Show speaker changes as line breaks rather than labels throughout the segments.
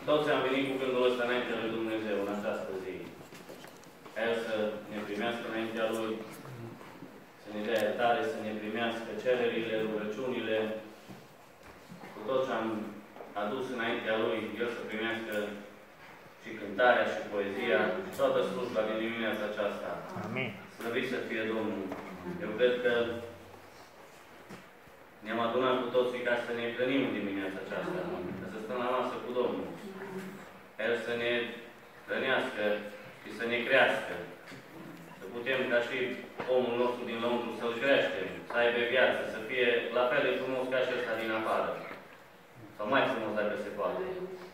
Toți am venit cu gândul ăsta înaintea lui Dumnezeu în această zi. El să ne primească înaintea Lui, să ne dea iertare, să ne primească cererile, rugăciunile, cu tot ce am adus înaintea Lui, El să primească și cântarea și poezia, și toată slujba din dimineața aceasta.
Amin.
Slăvit să fie Domnul. Eu cred că ne-am adunat cu toții ca să ne hrănim în dimineața aceasta, ca să stăm la masă cu Domnul. El să ne hrănească și să ne crească. Să putem, ca și omul nostru din lăuntru, să-l creștem, să aibă viață, să fie la fel de frumos ca și ăsta din afară. Sau mai frumos dacă se poate.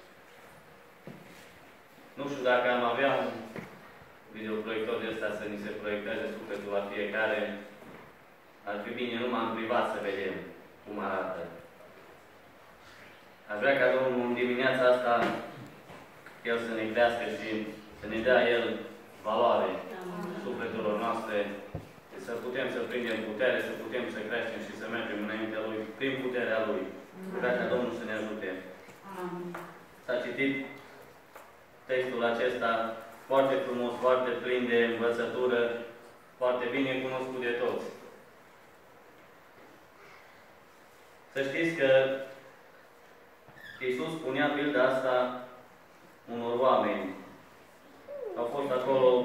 Nu știu dacă am avea un videoproiector de ăsta să ni se proiecteze sufletul la fiecare. Ar fi bine numai în privat să vedem cum arată. Aș vrea ca Domnul în dimineața asta El să ne crească și să ne dea El valoare sufletelor noastre, să putem să prindem putere, să putem să creștem și să mergem înaintea Lui, prin puterea Lui. Vreau ca Domnul să ne ajute. S-a citit textul acesta foarte frumos, foarte plin de învățătură, foarte bine cunoscut de toți. Să știți că Iisus spunea pilda asta unor oameni. Au fost acolo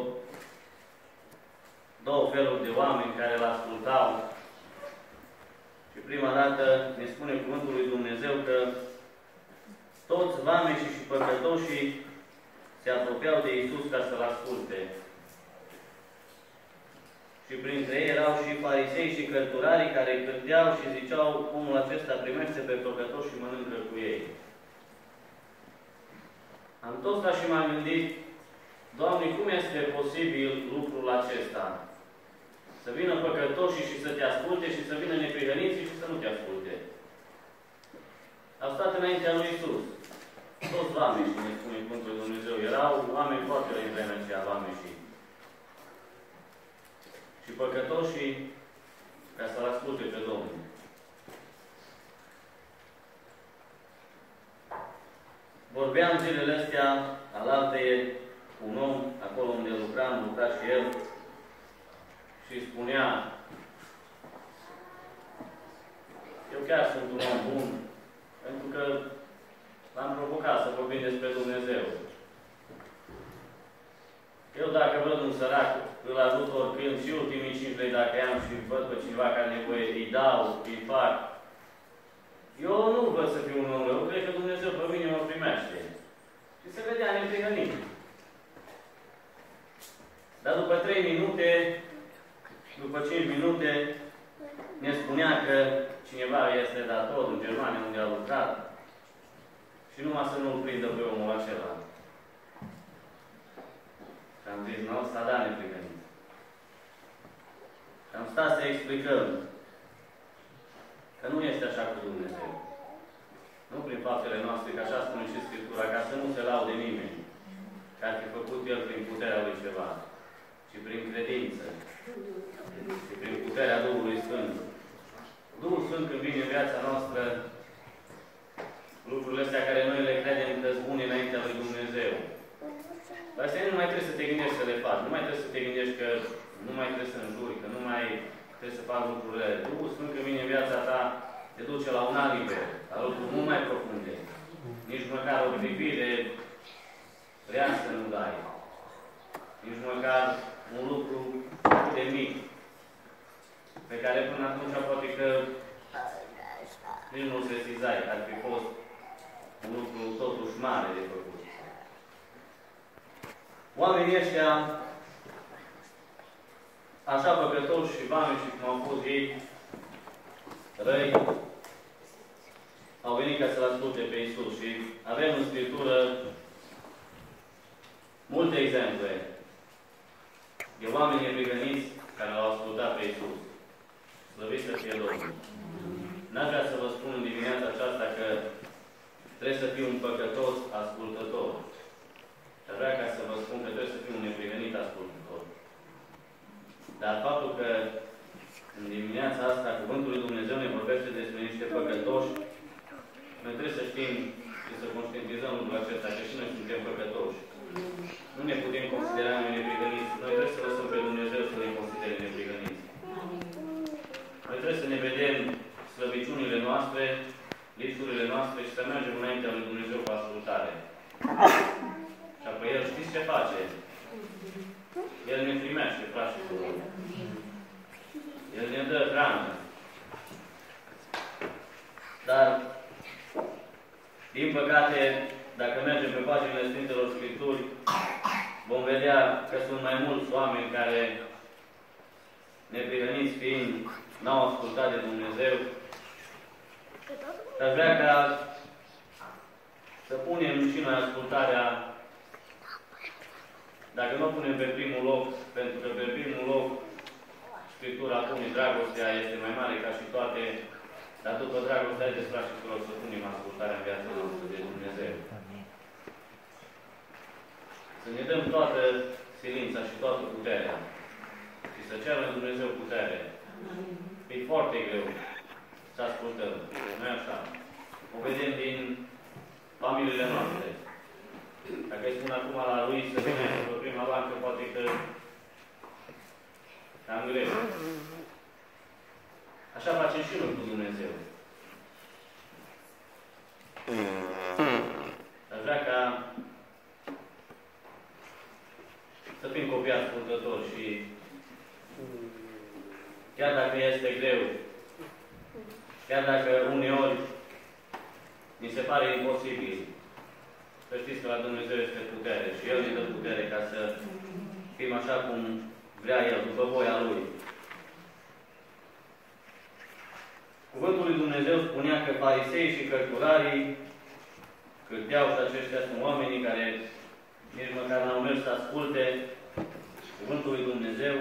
două feluri de oameni care îl ascultau. Și prima dată ne spune cuvântul lui Dumnezeu că toți vameșii și păcătoșii se apropiau de Iisus ca să-L asculte. Și printre ei erau și farisei și cărturarii care cârteau și ziceau, omul acesta primește pe păcătoși și mănâncă cu ei. Am tot stat și m-am gândit, Doamne, cum este posibil lucrul acesta? Să vină păcătoșii și să te asculte și să vină neprihăniții și să nu te asculte. Au stat înaintea lui Iisus. Toți vameșii, ne spune cuvântul lui Dumnezeu. Erau oameni foarte la vremea aceea, vameșii. Și păcătoșii ca să-L asculte pe Domnul. Vorbeam zilele astea, alaltăieri, cu un om, acolo unde lucra și el, și spunea, eu chiar sunt un om bun, pentru că l-am provocat să vorbim despre Dumnezeu. Eu dacă văd un sărac, îl ajut oricând și ultimii 5 lei dacă am și văd pe cineva care are nevoie, îi dau, îi fac. Eu nu văd să fiu un om rău, cred că Dumnezeu pe mine mă primește. Și se vedea neprihănit. Dar după 3 minute, după 5 minute, ne spunea că cineva este dator în Germania, unde a lucrat, și numai să nu-l prindă pe omul acela. Și am zis, nu, s-a dat neprihănit. Și am stat să explicăm că nu este așa cu Dumnezeu. Nu prin faptele noastre, că așa spune și Scriptura, ca să nu se laude nimeni, că ar fi făcut El prin puterea Lui ceva, ci prin credință, și prin puterea Duhului Sfânt. Duhul Sfânt, când vine în viața noastră, lucrurile astea care noi le credem că sunt bune înaintea lui Dumnezeu. Dar astea nu mai trebuie să te gândești să le faci, nu mai trebuie să te gândești că nu mai trebuie să înjuri, că nu mai trebuie să faci lucrurile. Duhul Sfânt, când vine în viața ta, te duce la un alt nivel, la lucruri mult mai profunde. Nici măcar o privire reasă nu dai. Nici măcar un lucru de mic, pe care până atunci poate că nici nu-l sesizai, ar fi fost un lucru totuși mare de făcut. Oamenii ăștia, așa păcătoși și bani și cum au fost ei, răi, au venit ca să-L asculte pe Iisus și avem în Scriptură multe exemple de oameni neprihăniți care L-au ascultat pe Iisus. Slăvit să fie Domnul. N-aș vrea să vă spun în dimineața aceasta că trebuie să fiu un păcătos ascultător. Aș vrea ca să vă spun că trebuie să fiu un neprihănit ascultător. Dar faptul că în dimineața asta Cuvântul lui Dumnezeu ne vorbește despre niște păcătoși, noi trebuie să știm și să conștientizăm lucrul acesta, că păcate, dacă mergem pe paginile Sfintelor Scripturi, vom vedea că sunt mai mulți oameni care, neprihăniți fiind, n-au ascultat de Dumnezeu. Dar vrea ca să punem și noi ascultarea, dacă nu o punem pe primul loc, pentru că pe primul loc Scriptura pune dragostea este mai mare ca și toate, dar după dragostea de frați și surori, să punem ascultarea în viața noastră de Dumnezeu. Să ne dăm toată silința și toată puterea și să cerem Dumnezeu putere. E foarte greu să ascultăm. Nu e așa? O vedem din familiile noastre. Dacă îi spun acum la lui să vină pe prima bancă, poate că cam greu. Așa facem și noi cu Dumnezeu. Aș vrea ca să fim copii ascultători și chiar dacă este greu, chiar dacă uneori mi se pare imposibil, să știți că la Dumnezeu este putere și El ne dă putere ca să fim așa cum vrea El, după voia Lui. Cuvântul lui Dumnezeu spunea că farisei și cărturarii cârteau și aceștia sunt oamenii care nici măcar n-au mers să asculte Cuvântul lui Dumnezeu.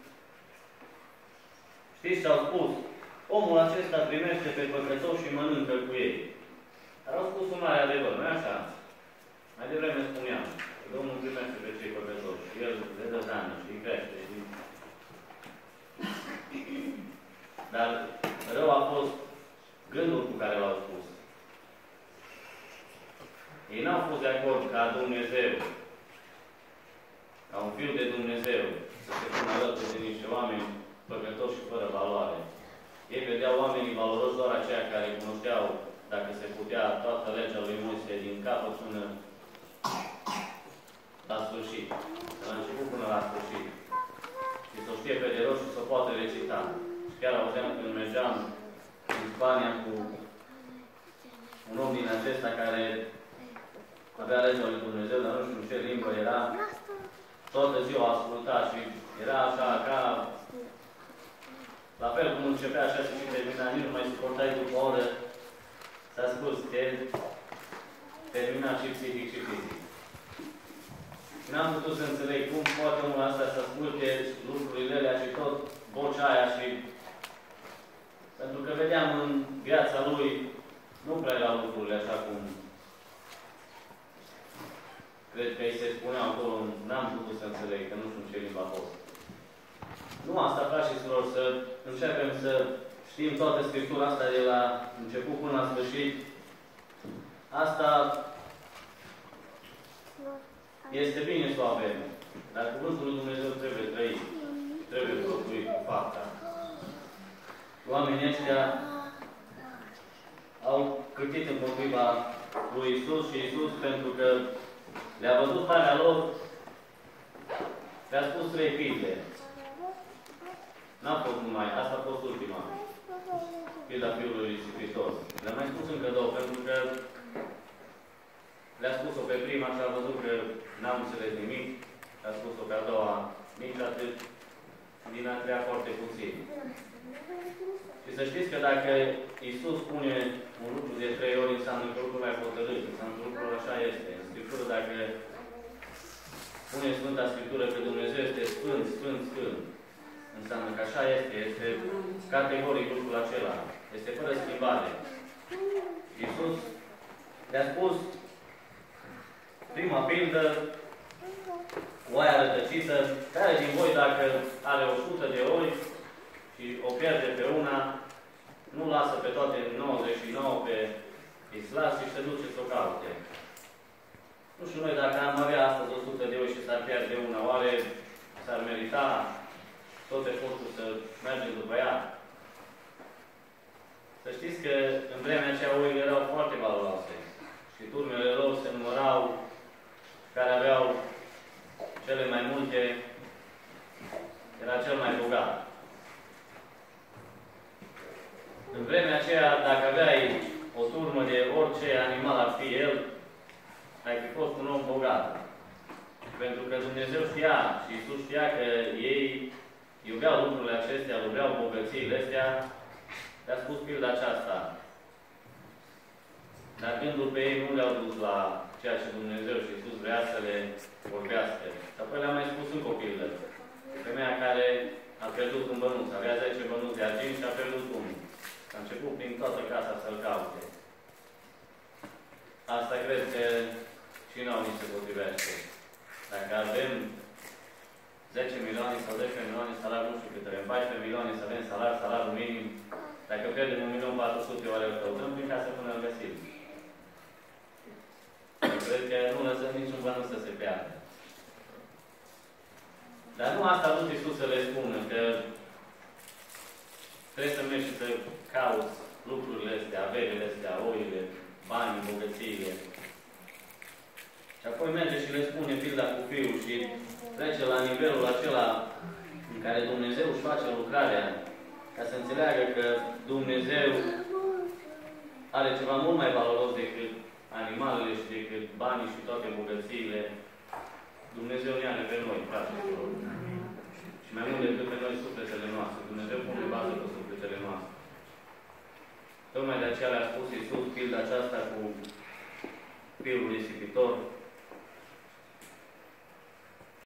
Știți ce au spus? Omul acesta primește pe păcătoși și mănâncă cu ei. Dar au spus un mare adevăr, nu-i așa? Mai devreme spuneam că Domnul primește pe cei păcătoși și El le dă dană și îi crește. Dar rău a fost gândul cu care l-au spus. Ei n-au fost de acord ca Dumnezeu, ca un Fiu de Dumnezeu, să se pună alături de niște oameni păcătoși și fără valoare. Ei vedeau oamenii valoroși doar aceia care cunoșteau, dacă se putea, toată legea lui Moise din capăt până la sfârșit. De la început până la sfârșit. Și să o știe pe de rost și să o poată recita. Și chiar auzeam când mergeam în Spania cu un om din acesta care avea legea lui Dumnezeu, dar nu știu în ce limbă era, toată ziua asculta și era așa ca la fel cum începea așa și termina, nici nu mai suportai după o oră să asculți, te termina și psihic și fizic. Și n-am putut să înțeleg cum poate omul ăsta să asculte lucrurile alea și tot vocea aia și... Pentru că vedeam în viața lui, nu prea erau lucrurile așa cum cred că îi se spunea acolo, n-am putut să înțeleg, că nu știu în ce limba a fost. Nu asta, frați și surori, să începem să știm toată Scriptura asta de la început până la sfârșit. Asta este bine să o avem, dar Cuvântul lui Dumnezeu trebuie trăit, trebuie făcuit cu fapta. Oamenii ăștia au cârtit împotriva lui Iisus și Iisus, pentru că le-a văzut starea lor, le-a spus 3 pilde. N-a fost numai, asta a fost ultima. Pilda fiului risipitor. Le-a mai spus încă 2, pentru că le-a spus-o pe prima și a văzut că n-am înțeles nimic. Le-a spus-o pe a doua nici atât, din a treia foarte puțin. Și să știți că dacă Iisus spune un lucru de 3 ori, înseamnă că lucrul mai hotărât, înseamnă că lucrul așa este. În Scriptură, dacă spune Sfânta Scriptură că Dumnezeu este Sfânt, Sfânt, Sfânt, înseamnă că așa este, este categoric lucrul acela, este fără schimbare. Iisus le-a spus prima pildă, oaia rătăcită, care din voi dacă are 100 de oi și o pierde pe una, nu lasă pe toate 99 pe islas și se duce să o caute. Nu știu noi dacă am avea astăzi 100 de oi și s-ar pierde una, oare s-ar merita tot efortul să mergem după ea? Să știți că în vremea aceea oile erau foarte valoroase și turmele lor se numărau, care aveau cele mai multe, era cel mai bogat. În vremea aceea, dacă aveai o turmă de orice animal ar fi el, ai fi fost un om bogat. Pentru că Dumnezeu știa și Iisus știa că ei iubeau lucrurile acestea, iubeau bogățiile astea, le-a spus pilda aceasta. Dar gândul pe ei nu le-au dus la ceea ce Dumnezeu și Iisus vrea să le vorbească. Și apoi le-am mai spus încă o pildă. Femeia care a pierdut un bănuț, avea 10 bănuți de argint și a pierdut unul. A început prin toată casa să-l caute. Asta cred că și nouă ni se potrivește. Dacă avem 10 milioane sau 10 milioane salari, nu știu cât avem, 14 milioane să avem salariul minim, dacă pierdem 1.400.000, oare îl căutăm prin casă până îl găsim. Cred că nu lăsăm niciun bănuț să se piardă. Dar nu asta a vrut Iisus să le spună, că trebuie să mergi și să cauți lucrurile astea, averile astea, oile, banii, bogățiile. Și apoi merge și le spune pilda cu fiul și trece la nivelul acela în care Dumnezeu își face lucrarea ca să înțeleagă că Dumnezeu are ceva mult mai valoros decât animalele și decât banii și toate bogățiile. Dumnezeu ne are pe noi, fraților. Și mai mult decât pe noi, sufletele noastre. Dumnezeu pune bază pe sufletele noastre. Tocmai de aceea le-a spus Iisus pilda aceasta cu fiul risipitor,